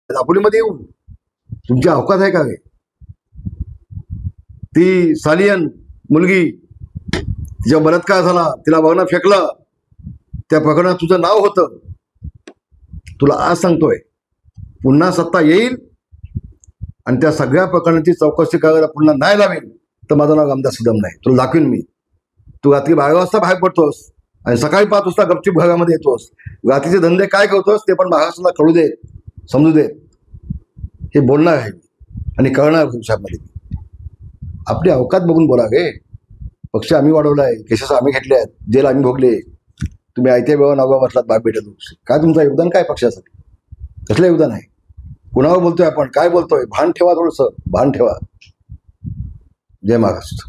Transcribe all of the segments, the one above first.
दापोलीमध्ये येऊन तुमची अवकात आहे का रे? ती सालियन मुलगी, तिच्या बलात्कार झाला, तिला बघणं फेकलं, त्या प्रकरणात तुझं नाव होतं. तुला आज सांगतोय, पुन्हा सत्ता येईल आणि त्या सगळ्या प्रकरणाची चौकशी करायला पुन्हा नाही लावेल तर माझं नाव रामदास कदम नाही. तुला दाखवीन मी. तू रात्री 12 वाजता बाहेर पडतोस आणि सकाळी 5 वाजता गपचूप घरामध्ये येतोस. रात्रीचे धंदे काय करतोस ते पण महाराष्ट्राला कळू दे, समजू दे. हे बोलणार आहे आणि कळणार भविष्यामध्ये. आपली अवकात बघून बोला रे. पक्ष आम्ही वाढवलाय, केसेस आम्ही घेतले आहेत, जेल आम्ही भोगले. तुम्ही आयत्या बेवा नावा बसलात बाग भेटत. काय तुमचं योगदान काय पक्षासाठी? कसलं योगदान आहे? कुणावर बोलतोय आपण, काय बोलतोय? भान ठेवा, थोडंसं भान ठेवा. जय महाराष्ट्र.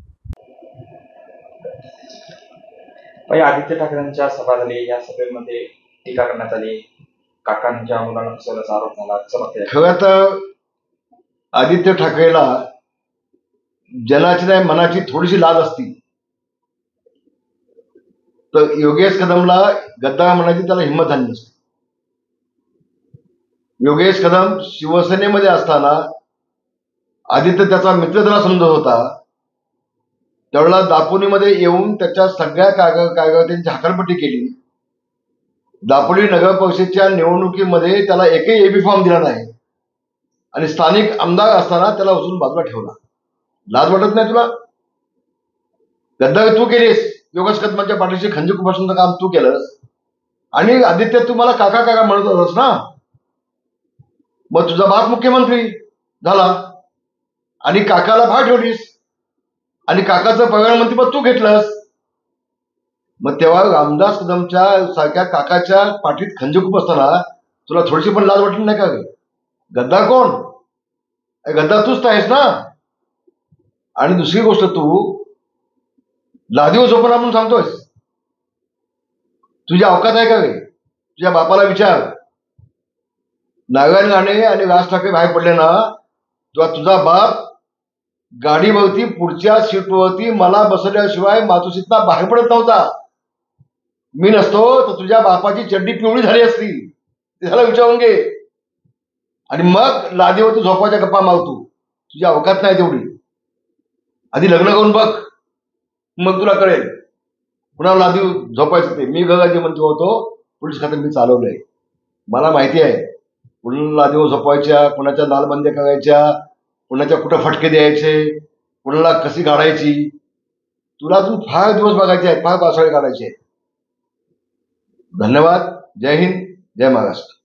आदित्य ठाकरेंच्या सभा झाली, या सभेमध्ये टीका करण्यात आली, काकांच्या मुलांना फसवल्याचा आरोप झाला. खरं तर आदित्य ठाकरेला जनाची नाही मनाची थोडीशी लाज असती तर योगेश कदमला गद्दार म्हणायची त्याला हिंमत झाली नसती. योगेश कदम शिवसेनेमध्ये असताना आदित्य त्याचा मित्र त्याला समजत होता. त्यावेळेला दापोलीमध्ये येऊन त्याच्या सगळ्या कार्यकर्त्यांची हकालपट्टी केली. दापोली नगर परिषदेच्या निवडणुकीमध्ये त्याला एकही एबी फॉर्म दिला नाही आणि स्थानिक आमदार असताना त्याला उचलून बाजूला ठेवला. लाज वाटत नाही तुला? गद्दारी तू केलीस, योगेश कदमांच्या पाठीशी खंजीर खुपसण्याचं काम तू केलंस आणि आदित्य तू मला काका काका म्हणत होतास ना. मग तुझा बाप मुख्यमंत्री झाला आणि काकाला भाग ठेवलीस आणि काकाचं पगार मंत्रीपद तू घेतलंस. मग तेव्हा रामदास कदमच्या सारख्या काकाच्या पाठीत खंजीर खुपसताना तुला थोडीशी पण लाज वाटली नाही का? गद्दार कोण? गद्दार तूच आहेस ना. आणि दुसरी गोष्ट, तू लादीवर झोपून आपण सांगतोयस. तुझी अवकात आहे का रे? तुझ्या बापाला विचार. नारायण राणे आणि राज ठाकरे बाहेर पडले ना, तेव्हा तुझा बाप गाडीवरती पुढच्या सीटवरती मला बसवल्याशिवाय मातोश्रीतनं बाहेर पडत नव्हता. मी नसतो तर तुझ्या बापाची चड्डी पिवळी झाली असती. ते झालं विचारून घे. आणि मग लादीवरती झोपायच्या गप्पा मारतो. तुझी अवकात नाही तेवढी. आधी लग्न करून बघ, मग तुला कळेल कुणाला लादी झोपायचं ते. मी गंगाजी मंत्री होतो, पोलीस खात्यात मी चालवलंय. मला माहिती आहे कुणाला लादीवर झोपायच्या, कुणाच्या लालबंद्या करायच्या, कुणाच्या कुठं फटके द्यायचे, कुणाला कशी काढायची. तुला अजून फार दिवस बघायचे आहेत, फार पावसाळे काढायचे आहेत. धन्यवाद. जय हिंद, जय महाराष्ट्र.